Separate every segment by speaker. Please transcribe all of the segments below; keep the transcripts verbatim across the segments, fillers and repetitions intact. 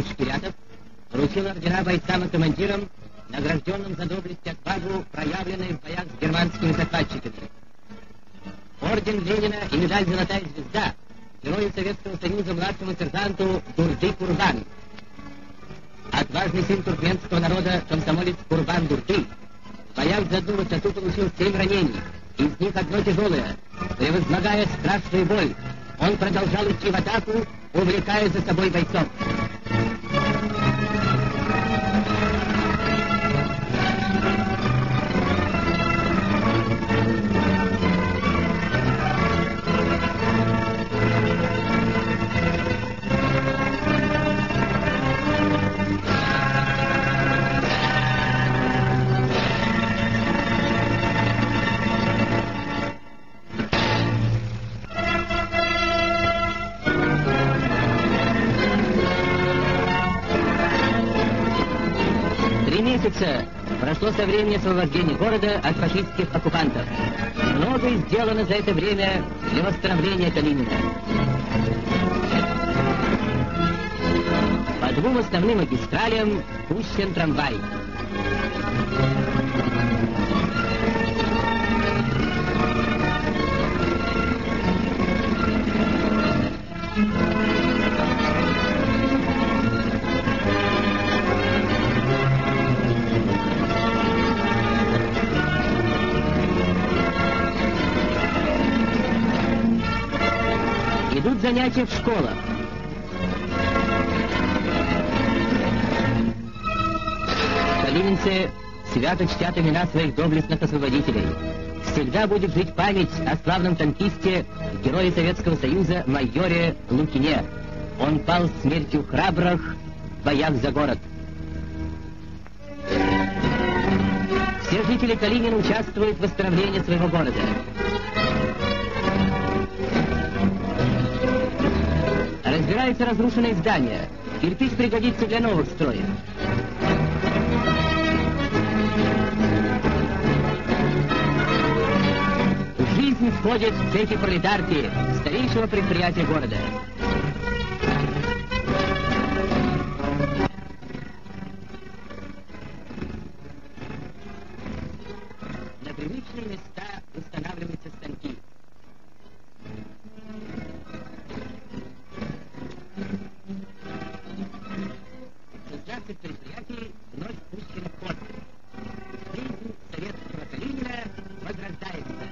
Speaker 1: Николаевич Шкирятов вручил ордена бойцам и командирам, награжденным за доблесть и отвагу, проявленные в боях с германскими захватчиками. Орден Ленина и медаль «Золотая звезда» Герою Советского Союза младшему сержанту Дурды Курбан. Отважный сын туркменского народа, комсомолец Курбан Дурды, в боях за одну высоту получил семь ранений, из них одно тяжелое. Превозмогая страшную боль, он продолжал идти в атаку, увлекая за собой бойцов. Прошло со времени освобождения города от фашистских оккупантов. Многое сделано за это время для восстановления Калинина. По двум основным магистралям пущен трамвай. Идут занятия в школах. Калининцы свято чтят имена своих доблестных освободителей. Всегда будет жить память о славном танкисте, герое Советского Союза, майоре Лукине. Он пал смертью храбрых в боях за город. Все жители Калинина участвуют в восстановлении своего города. Разбираются разрушенные здания. Кирпич пригодится для новых строек. В жизнь входят цехи пролетарки, старейшего предприятия города. На привычные места устанавливаются станки. Предприятий вновь пущен в ход. Жизнь советского Калинина возрождается.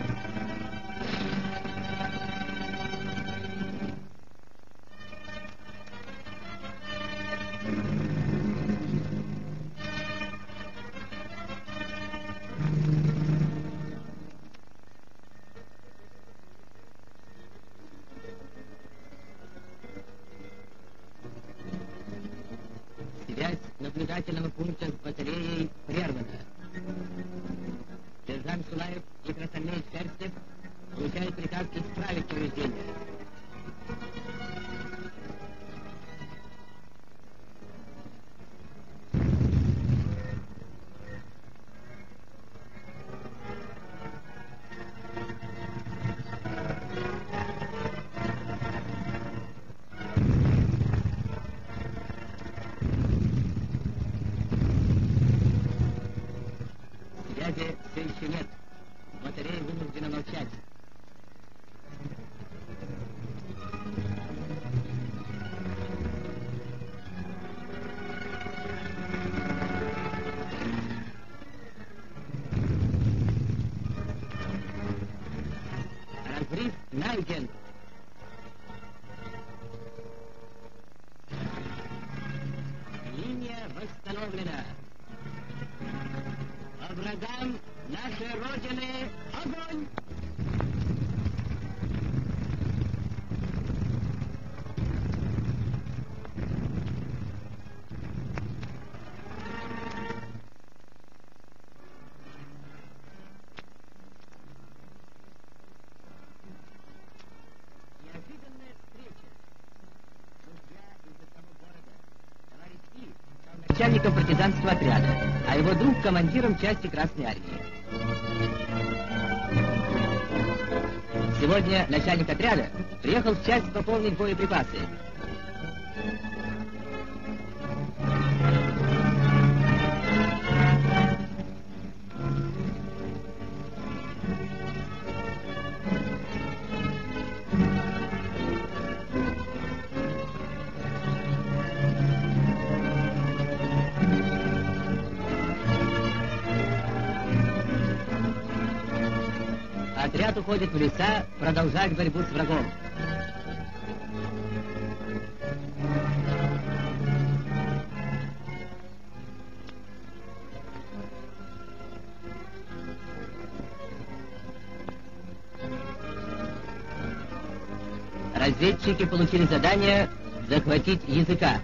Speaker 1: Связь наблюдательного пункта с батареей прервана. Сержант Шулаев и красноармеец Ферстев получают приказ исправить повреждения. Все еще нет. Батарея вынуждена молчать. Разрыв найден. Линия восстановлена. По врагам нашей Родины огонь! Неожиданная встреча. Судья из одного города, товарищ И, стал начальником партизанского отряда, а его друг командиром части Красной Армии. Сегодня начальник отряда приехал в часть пополнить боеприпасы. уходит в леса продолжать борьбу с врагом. Разведчики получили задание захватить языка.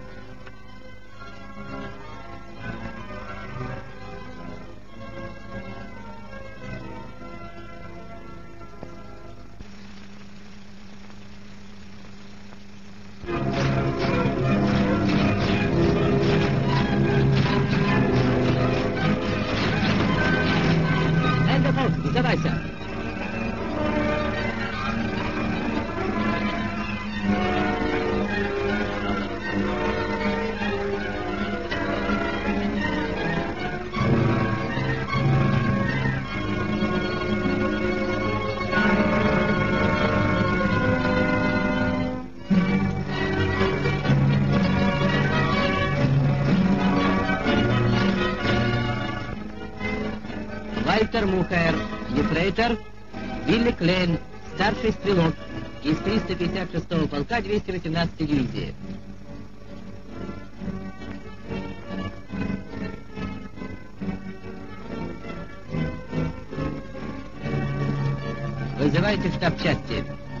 Speaker 1: Эндерхолд, сдавайся! Вальтер Мухер, ефрейтор, Вилли Клейн, старший стрелок из триста пятьдесят шестого полка двести восемнадцатой дивизии. Вызывайте штаб части.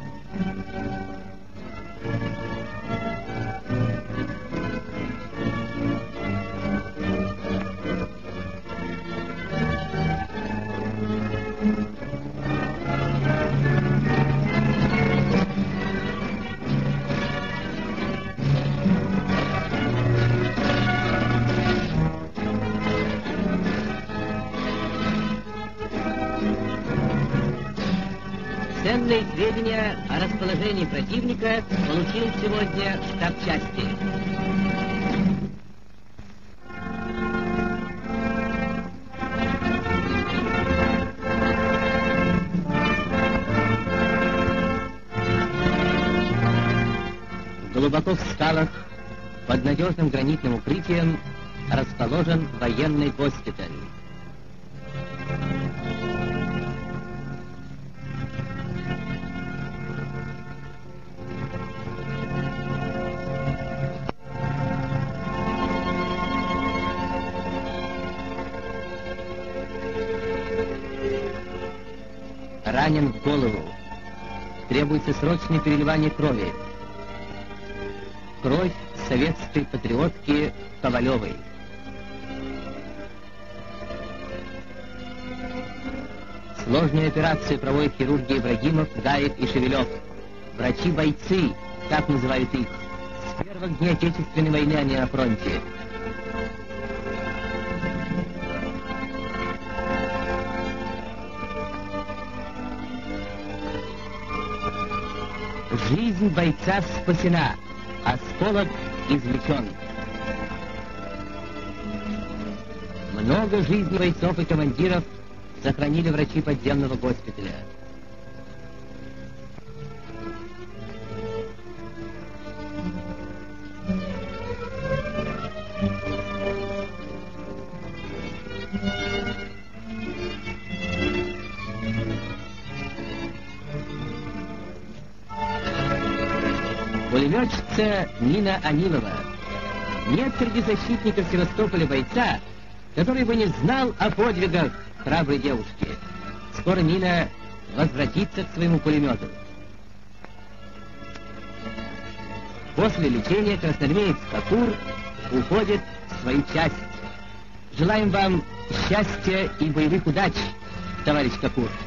Speaker 1: Ценные сведения о расположении противника получил сегодня штаб части. Глубоко в скалах, под надежным гранитным укрытием, расположен военный госпиталь. Ранен в голову. Требуется срочное переливание крови. Кровь советской патриотки Ковалевой. Сложные операции проводят хирурги Ибрагимов, Гаев и Шевелев. Врачи-бойцы, так называют их. С первых дней Отечественной войны они на фронте. Жизнь бойца спасена, осколок извлечен. Много жизней бойцов и командиров сохранили врачи подземного госпиталя. Пулеметчица Нина Анилова. Нет среди защитников Севастополя бойца, который бы не знал о подвигах храброй девушки. Скоро Нина возвратится к своему пулемету. После лечения красноармеец Капур уходит в свою часть. Желаем вам счастья и боевых удач, товарищ Капур.